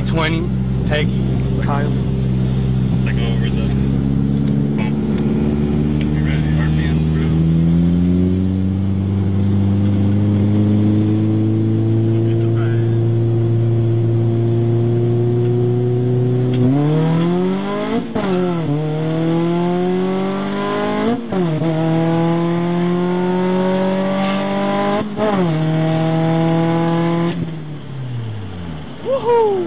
B20, Peggy, Kyle. Take over the bump. You ready? RPM through. Woohoo!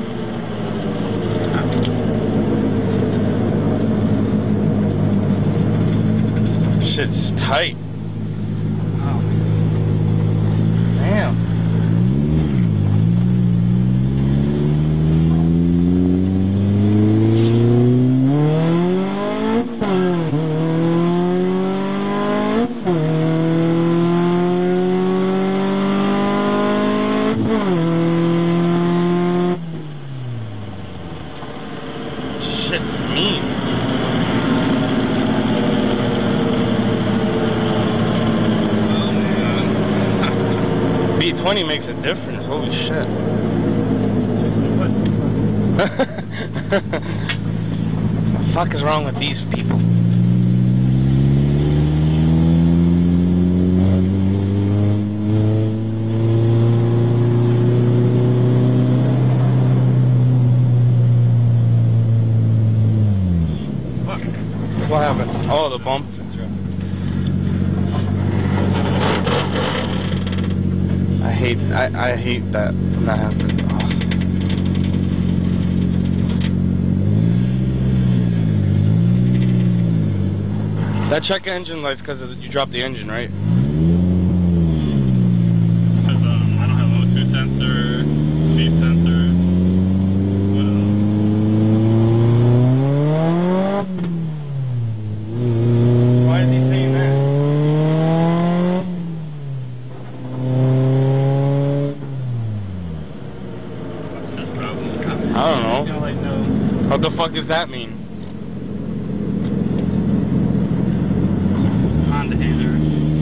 Shit's tight. Oh. Damn. Shit's mean. B20 makes a difference. Holy shit. What the fuck is wrong with these people? What happened? Oh, the bump. I hate that when that happens. Oh. That check engine light's because you dropped the engine, right? Because I don't have O2 sensor, speed sensor. What else? Why is he saying that? I don't know. What the fuck does that mean? Honda hater.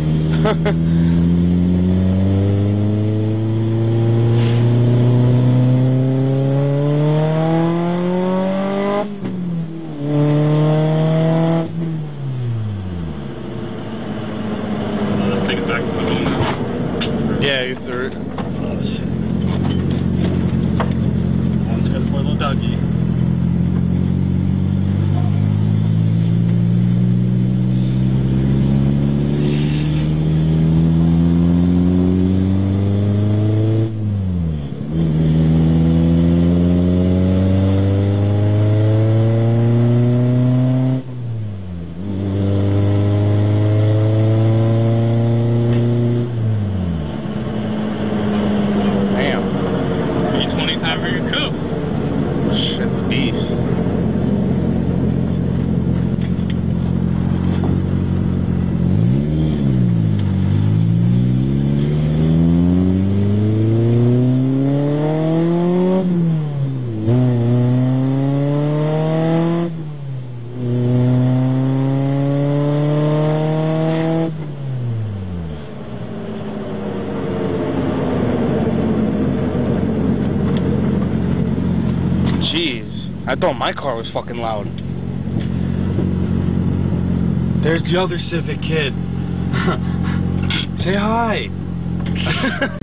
Let's take it back to the home. Yeah, you threw it. Oh shit. One's got a little doggy. Time for your coupe. Shit, beast. Jeez, I thought my car was fucking loud. There's the other Civic kid. Say hi.